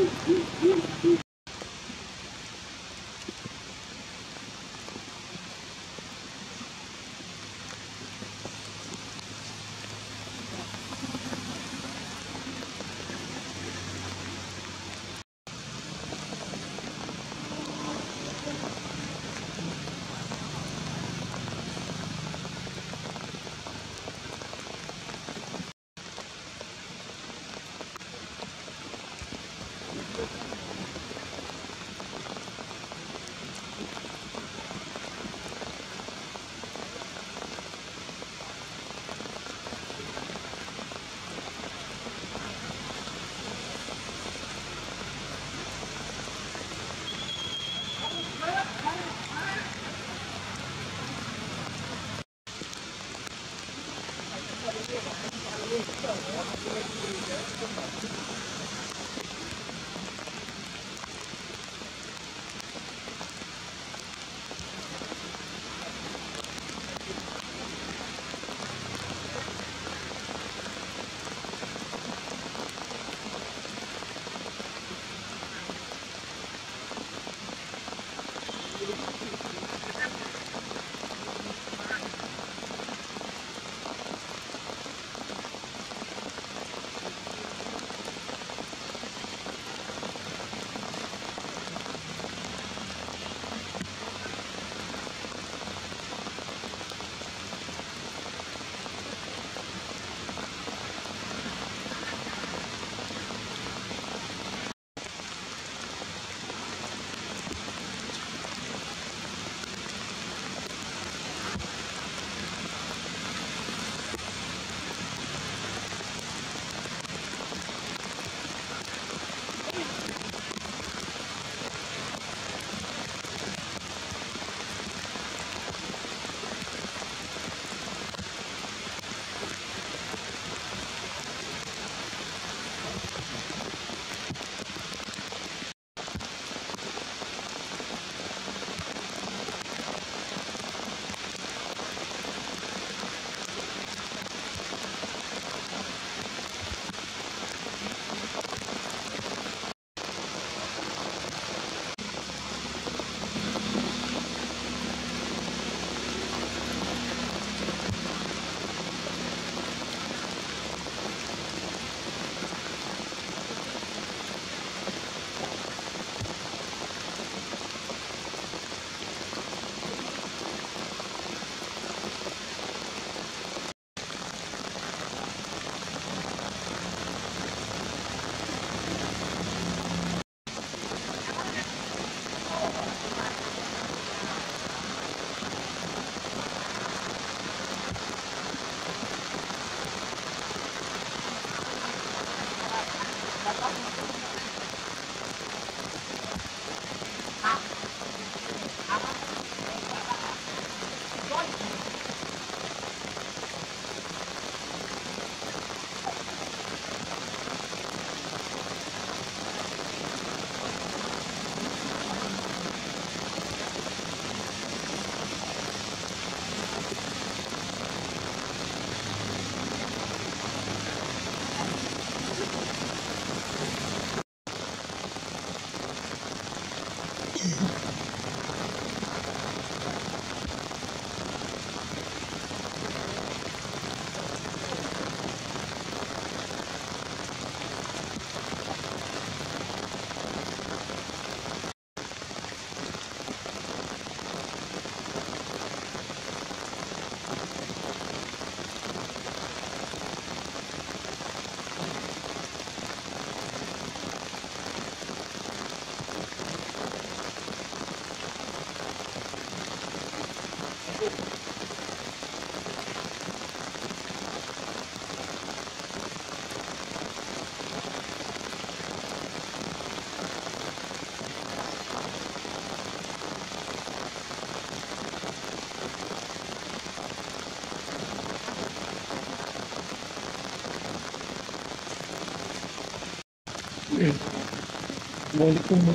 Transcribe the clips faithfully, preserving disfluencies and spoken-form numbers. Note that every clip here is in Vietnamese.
Boleh pun.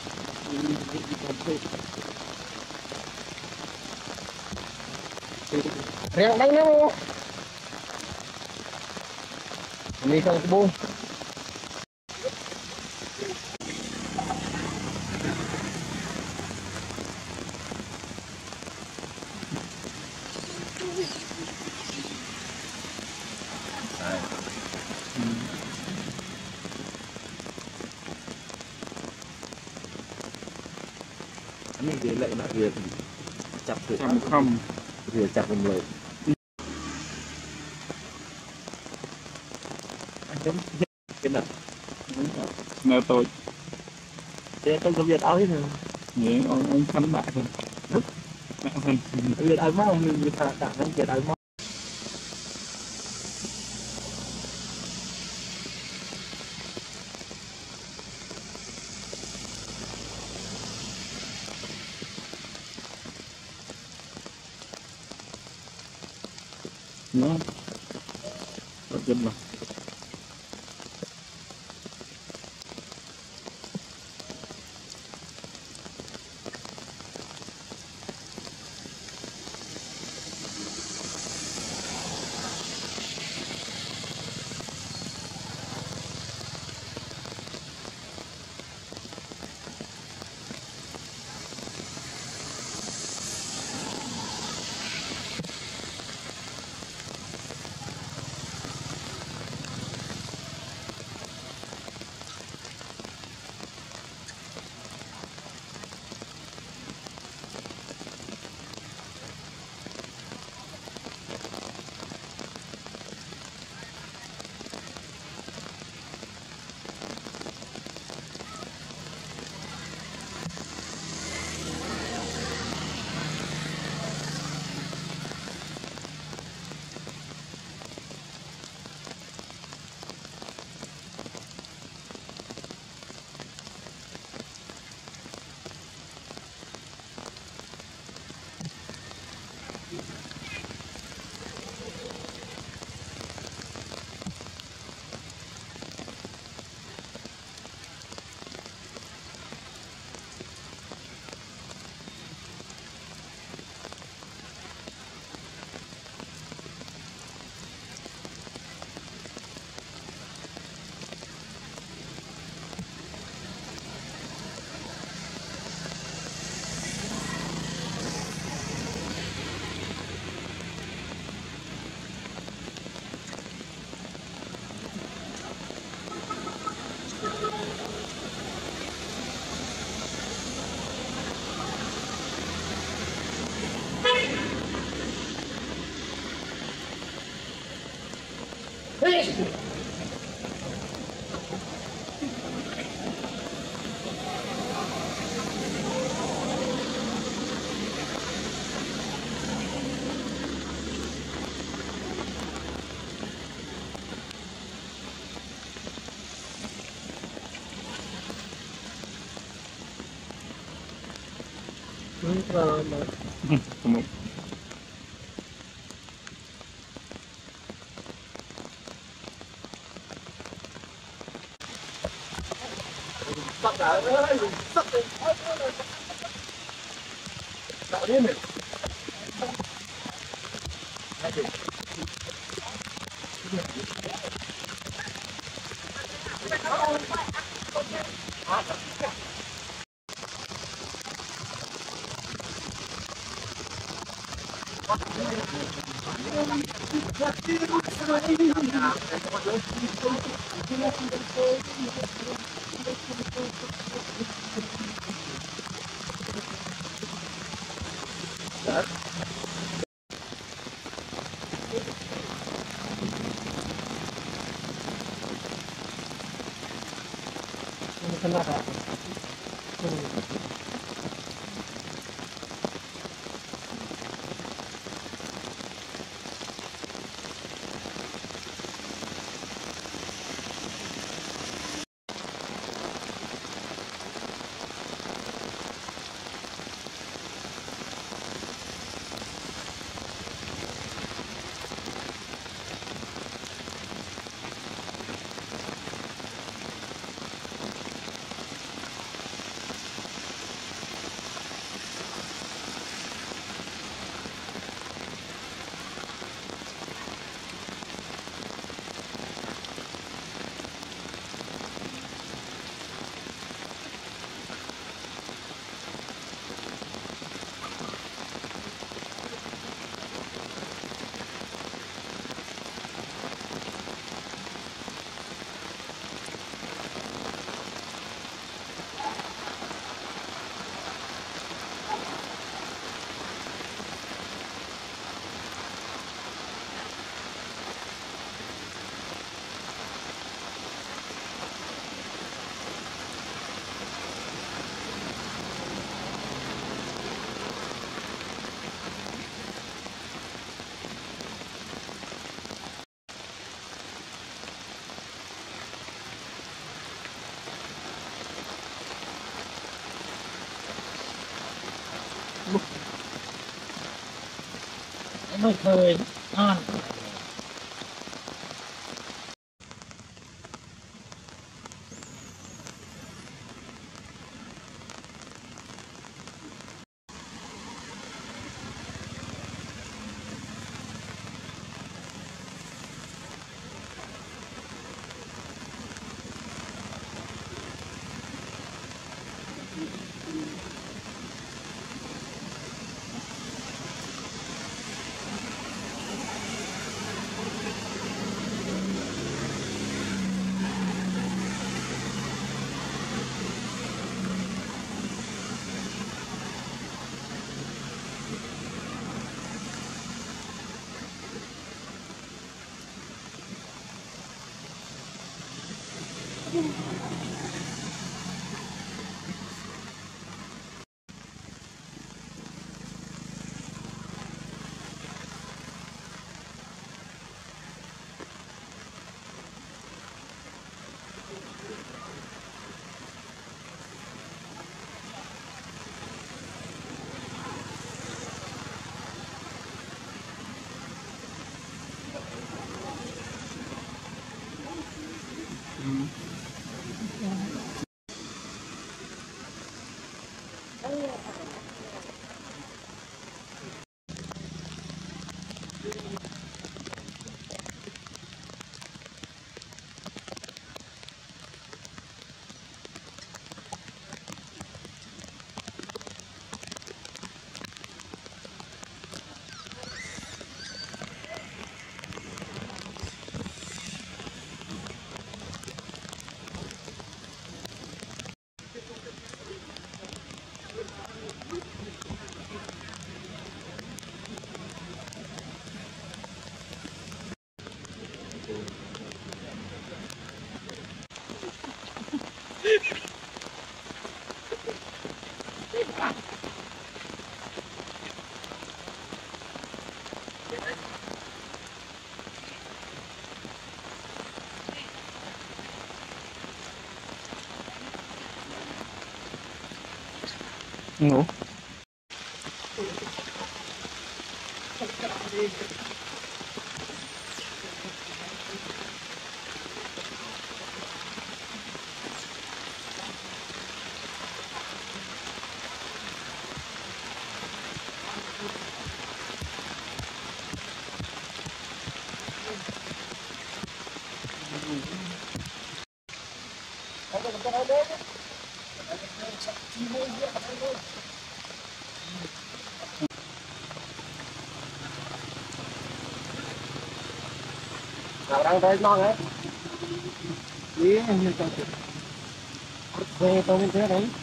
Riang tayo na mo. Hindi ka kubo. นี่คือลักษณะเรือจับถือ Chăm không เรือจับมันเลยcái nào Nào tôi để tôi công việc áo hết rồi Vậy ông, ông khánh bạc thôi Bạn thân việc áo mong mình việc thả tặng anh việc áo mong Nó Rất chân mà Không sắp đã ơi sắp đến tạo điên này kenapa? ไม่เคยอ่าน ngủ nào đang tới non ấy đi như tao về tôi bên thế đấy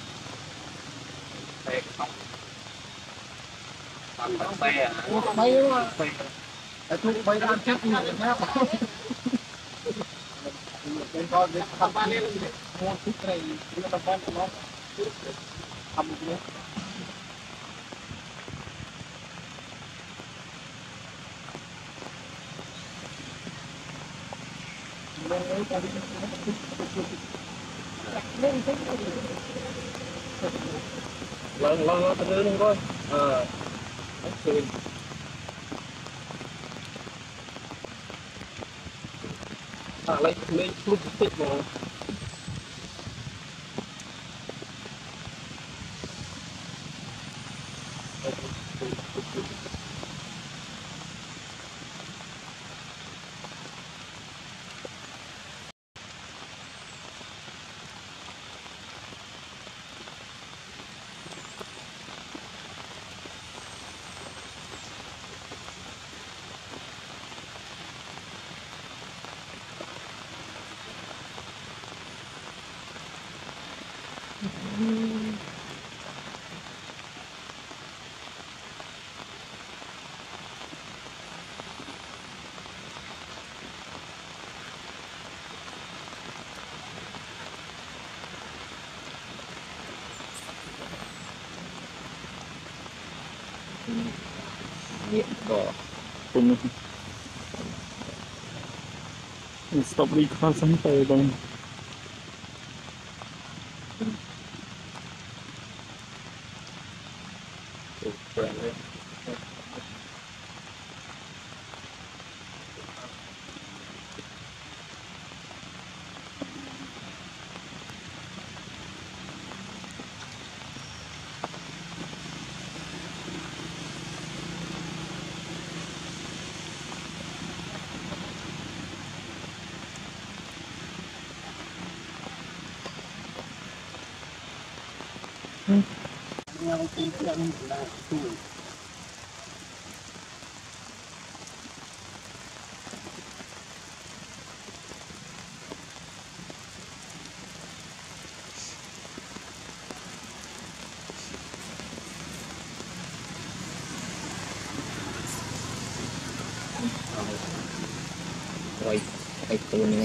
Còn tóc bè hả? bay đúng không bay tại tôi bay ra chắc như thế nào bên con bên thăm ba lên mua chút này đưa tao con nó thăm một cái Lần lần lần từ luôn coi. Ờ. Ok. À lấy lấy chút tích vào. đỏ cùng stop đi con sân tờ đây Yang tidak mudah tu. Rồi, cái tôi này.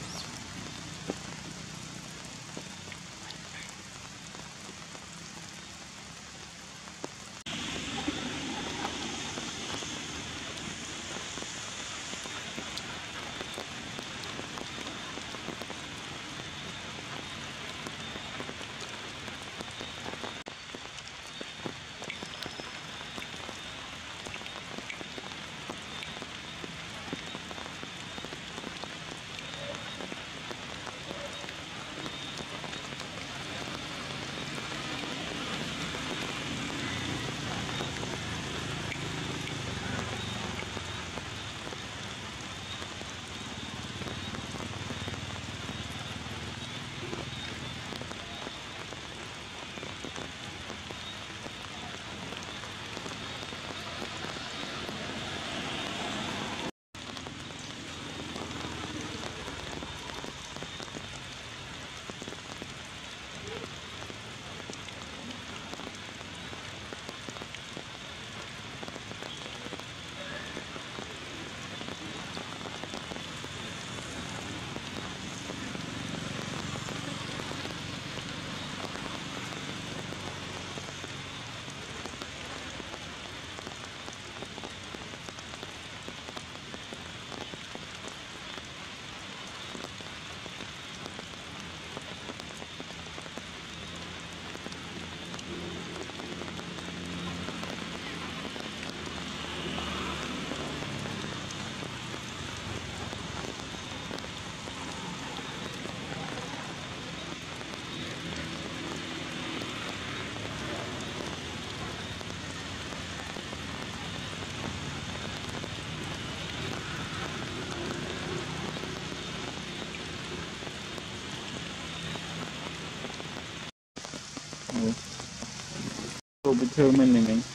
Cô bị thương mình này mình.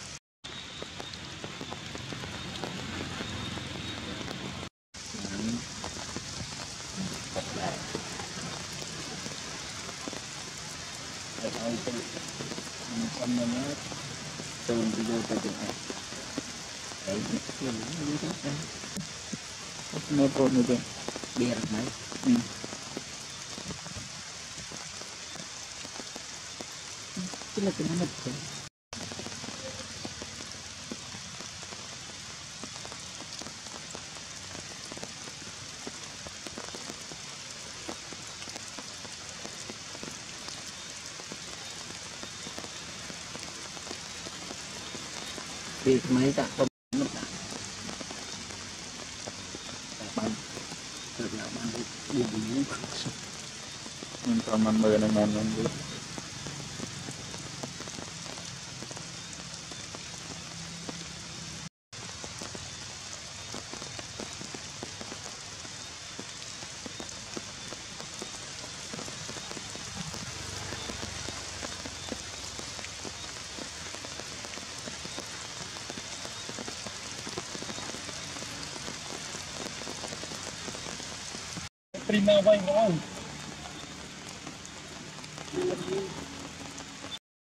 Con mình nó tồn từ vô từ từ này. Đấy, mình nó như thế này. Nó tồn như thế. Biar mai. Ừ. Sila tinanap ko. Thì mấy tạ không mất tạ. Bạn được là bạn đi đi. Mình còn mình mười này mình mình đi. Prima vai não.